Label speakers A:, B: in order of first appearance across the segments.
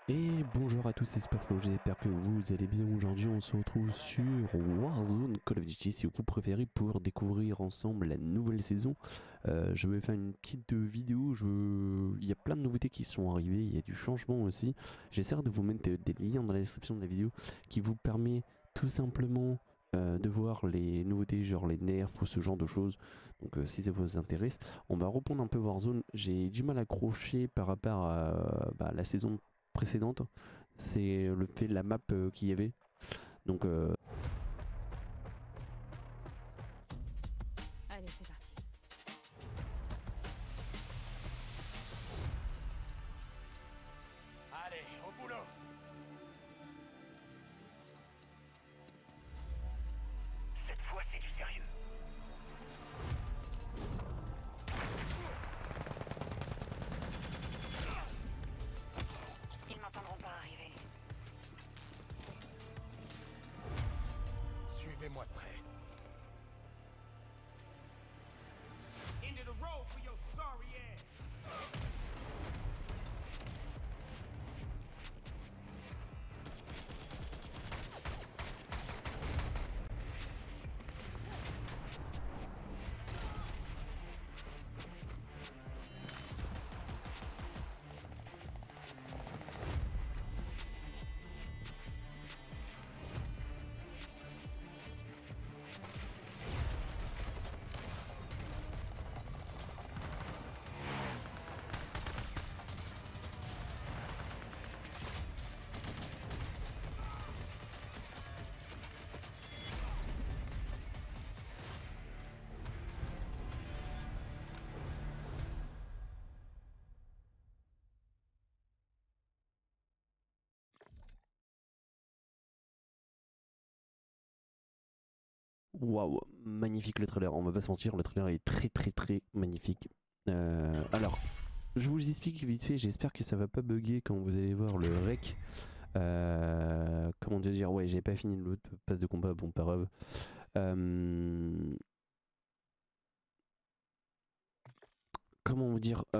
A: Et bonjour à tous, c'est Superflow, j'espère que vous allez bien. Aujourd'hui on se retrouve sur Warzone Call of Duty si vous préférez pour découvrir ensemble la nouvelle saison. Je vais faire une petite vidéo, il y a plein de nouveautés qui sont arrivées, il y a du changement aussi. J'essaierai de vous mettre des liens dans la description de la vidéo qui vous permet tout simplement de voir les nouveautés, genre les nerfs ou ce genre de choses. Donc si ça vous intéresse, on va reprendre un peu Warzone. J'ai du mal à accrocher par rapport à la saison précédente, c'est le fait de la map qu'il y avait. Donc
B: Allez, c'est parti.
C: Allez, au boulot. Cette fois, c'est du sérieux.
B: Ils m'entendront pas arriver.
C: Suivez-moi de près. Into the road for your sorry ass.
A: waouh, magnifique le trailer, on va pas se mentir, le trailer est très magnifique. Alors, je vous explique vite fait, j'espère que ça va pas bugger quand vous allez voir le rec. Comment dire, ouais, j'ai pas fini l'autre passe de combat, bon, pas grave. Comment vous dire,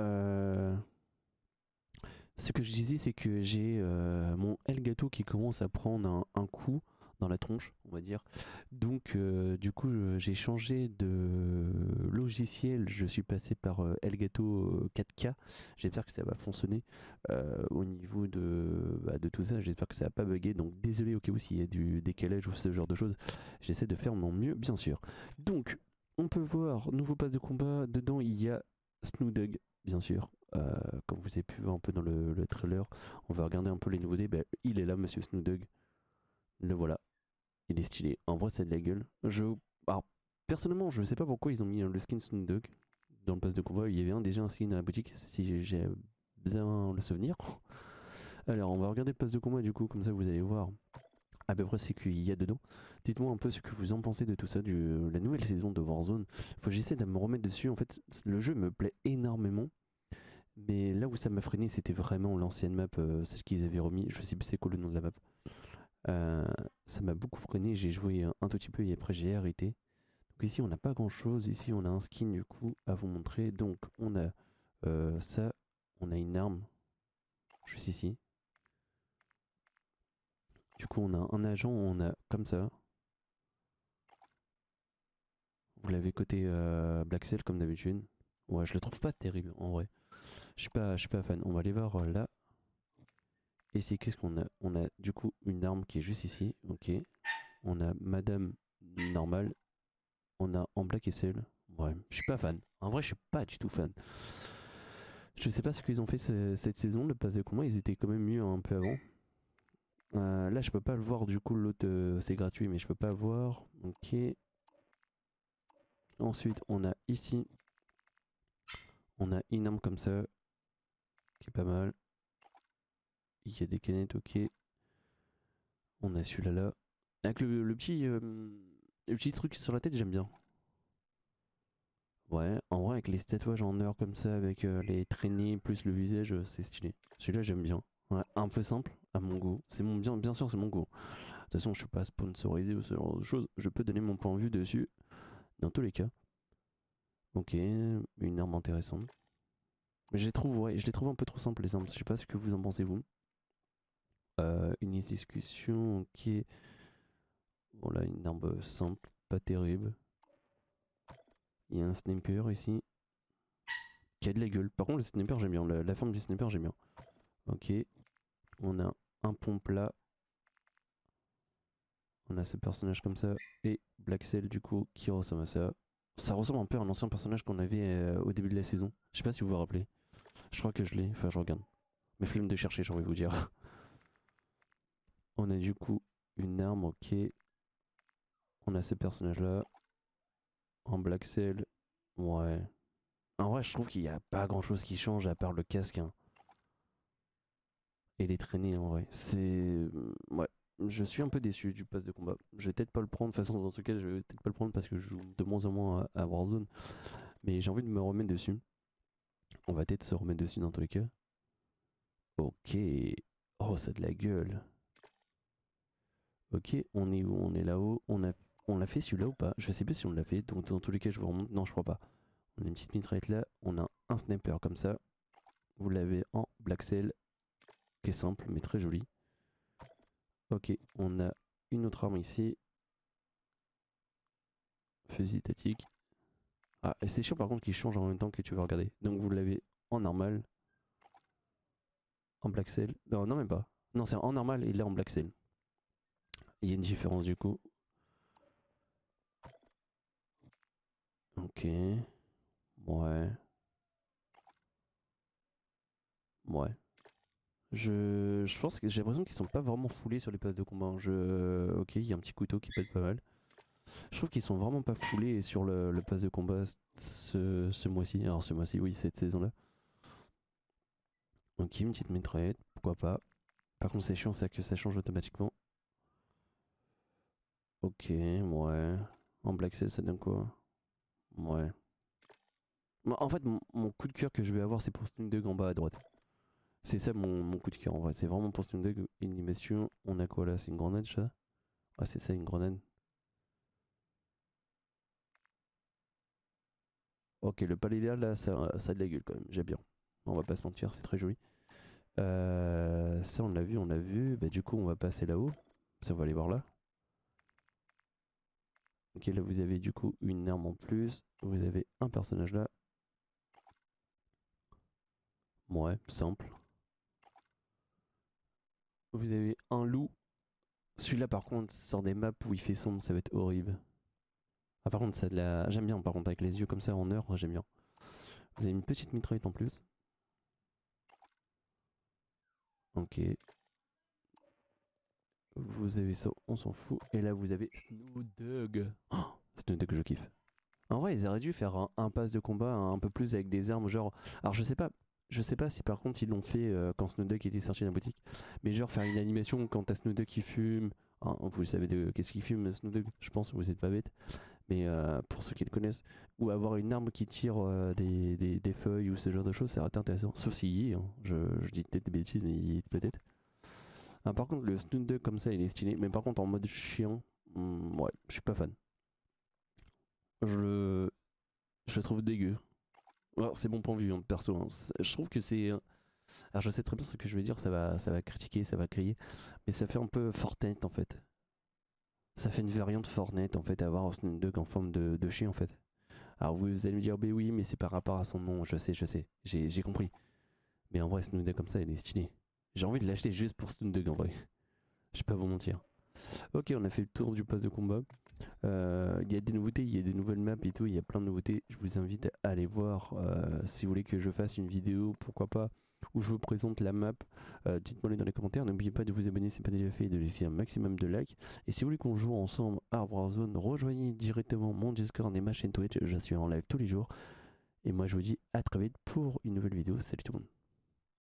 A: ce que je disais, c'est que j'ai mon Elgato qui commence à prendre un coup dans la tronche, on va dire. Donc, du coup, j'ai changé de logiciel. Je suis passé par Elgato 4K. J'espère que ça va fonctionner au niveau de tout ça. J'espère que ça va pas bugger. Donc, désolé au cas où s'il y a du décalage ou ce genre de choses. J'essaie de faire mon mieux, bien sûr. Donc, on peut voir, nouveau pass de combat. Dedans, il y a Snoodug, bien sûr. Comme vous avez pu voir un peu dans le trailer, on va regarder un peu les nouveautés. Ben, il est là, monsieur Snoodug. Le voilà. Il est stylé. En vrai, c'est de la gueule. Alors, personnellement, je sais pas pourquoi ils ont mis le skin Snoodug dans le pass de combat. Il y avait déjà un skin à la boutique, si j'ai bien le souvenir. Alors, on va regarder le pass de combat du coup, comme ça vous allez voir à peu près ce qu'il y a dedans. Dites-moi un peu ce que vous en pensez de tout ça, de la nouvelle saison de Warzone. Faut que j'essaie de me remettre dessus. En fait, le jeu me plaît énormément. Mais là où ça m'a freiné, c'était vraiment l'ancienne map, celle qu'ils avaient remis. Je sais plus c'est quoi le nom de la map. Euh, Ça m'a beaucoup freiné. J'ai joué un tout petit peu et après j'ai arrêté. Donc ici on n'a pas grand chose. Ici on a un skin du coup à vous montrer. Donc on a ça, on a une arme juste ici. Du coup on a un agent, on a comme ça. Vous l'avez côté Black Cell comme d'habitude. Ouais, je le trouve pas terrible en vrai. Je suis pas fan. On va aller voir là. Ici, qu'est-ce qu'on a? On a du coup une arme qui est juste ici. Ok. On a Madame normale. On a en Black Cell. Ouais, je suis pas fan. En vrai, je suis pas du tout fan. Je sais pas ce qu'ils ont fait cette saison. Le pass de combat, ils étaient quand même mieux un peu avant. Là, je peux pas le voir. Du coup, l'autre, c'est gratuit, mais je peux pas voir. Ok. Ensuite, on a ici. On a une arme comme ça. Qui est pas mal. Il y a des canettes, ok. On a celui-là là. Avec le petit truc sur la tête, j'aime bien. Ouais, en vrai, avec les tatouages en or comme ça, avec les traînées plus le visage, c'est stylé. Celui-là, j'aime bien. Ouais, un peu simple à mon goût. C'est mon bien sûr, c'est mon goût. De toute façon, je suis pas sponsorisé ou ce genre de choses. Je peux donner mon point de vue dessus, dans tous les cas. Ok, une arme intéressante. Mais je les trouve, ouais, je les trouve un peu trop simples les armes. Je sais pas ce que vous en pensez vous. une discussion, ok. Bon là, une arme simple, pas terrible. Il y a un sniper ici. Qui a de la gueule. Par contre, le sniper, j'aime bien. La forme du sniper, j'aime bien. Ok. On a un pompe là. On a ce personnage comme ça. Et Black Cell, du coup, qui ressemble à ça. Ça ressemble un peu à un ancien personnage qu'on avait au début de la saison. Je sais pas si vous vous rappelez. Je crois que je l'ai. Enfin, je regarde. Mais flemme de chercher, j'ai envie de vous dire. On a du coup une arme, ok. On a ce personnage là. En Black Cell. Ouais. En vrai, je trouve qu'il n'y a pas grand chose qui change à part le casque. Hein. Et les traînées en vrai. C'est. Ouais. Je suis un peu déçu du pass de combat. Je vais peut-être pas le prendre. De toute façon, en tout cas, je vais peut-être pas le prendre parce que je joue de moins en moins à Warzone. Mais j'ai envie de me remettre dessus. On va peut-être se remettre dessus dans tous les cas. Ok. Oh, ça a de la gueule. Ok, on est où? On est là-haut. On l'a fait celui-là ou pas? Je sais pas si on l'a fait. Donc dans tous les cas, je vous remonte. Non, je crois pas. On a une petite mitraillette là. On a un sniper comme ça. Vous l'avez en Black Cell. Qui est simple mais très joli. Ok, on a une autre arme ici. Fusil tactique. Ah, et c'est chiant par contre qu'il change en même temps que tu vas regarder. Donc vous l'avez en normal. En Black Cell. Non, non, même pas. Non, c'est en normal et là en Black Cell. Il y a une différence du coup. Ok. Ouais. Ouais. Je pense que j'ai l'impression qu'ils sont pas vraiment foulés sur les passes de combat. Ok, il y a un petit couteau qui peut être pas mal. Je trouve qu'ils sont vraiment pas foulés sur le pass de combat ce mois-ci. Alors ce mois-ci, oui, cette saison-là. Ok, une petite mitraillette, pourquoi pas. Par contre, c'est chiant ça que ça change automatiquement. Ok, ouais. En Black Cell, ça donne quoi? Ouais. En fait, mon coup de cœur que je vais avoir, c'est pour Stun 2 en bas à droite. C'est ça mon coup de cœur en vrai. C'est vraiment pour Stun 2, une animation. On a quoi là? C'est une grenade ça? Ah, c'est ça, une grenade. Ok, le palais là, ça a de la gueule quand même. J'aime bien. On va pas se mentir, c'est très joli. Ça, on l'a vu, on l'a vu. Bah, du coup, on va passer là-haut. Ça, on va aller voir là. Ok, là, vous avez du coup une arme en plus. Vous avez un personnage là. Ouais, simple. Vous avez un loup. Celui-là, par contre, sur des maps où il fait sombre, ça va être horrible. Ah, par contre, ça de la. J'aime bien, par contre, avec les yeux comme ça en heure, j'aime bien. Vous avez une petite mitraillette en plus. Ok. Vous avez ça, on s'en fout. Et là, vous avez Snowdog. Oh, Snowdog, je kiffe. En vrai, ils auraient dû faire un pass de combat un peu plus avec des armes, genre. Alors, je sais pas si par contre ils l'ont fait quand Snowdog était sorti de la boutique, mais genre faire une animation quand t'as Snowdog qui fume. Hein, vous savez de qu'est-ce qu'il fume, Snowdog, je pense, vous êtes pas bête. Mais pour ceux qui le connaissent, ou avoir une arme qui tire des feuilles ou ce genre de choses, ça aurait été intéressant. Sauf s'il y est, hein. Je dis peut-être des bêtises, mais il y est peut-être. Ah, par contre, le Snowdog comme ça, il est stylé, mais par contre en mode chiant, ouais, je suis pas fan. Je je le trouve dégueu. Alors, c'est mon point de vue, hein, perso. Hein. Je trouve que c'est. Alors, je sais très bien ce que je vais dire, ça va critiquer, ça va crier. Mais ça fait un peu Fortnite en fait. Ça fait une variante Fortnite en fait, avoir un Snoop Dogg en forme de chien en fait. Alors, vous allez me dire, bah oui, mais c'est par rapport à son nom. Je sais, j'ai compris. Mais en vrai, Snoop Dogg comme ça, il est stylé. J'ai envie de l'acheter juste pour Snoop Dogg en vrai. Je vais pas vous mentir. Ok, on a fait le tour du pass de combat. Il y a des nouveautés, il y a des nouvelles maps et tout, il y a plein de nouveautés. Je vous invite à aller voir si vous voulez que je fasse une vidéo, pourquoi pas, où je vous présente la map. Dites-moi les dans les commentaires. N'oubliez pas de vous abonner si ce n'est pas déjà fait et de laisser un maximum de likes. Et si vous voulez qu'on joue ensemble à Warzone, rejoignez directement mon Discord et ma chaîne Twitch. Je suis en live tous les jours. Et moi je vous dis à très vite pour une nouvelle vidéo. Salut tout le monde.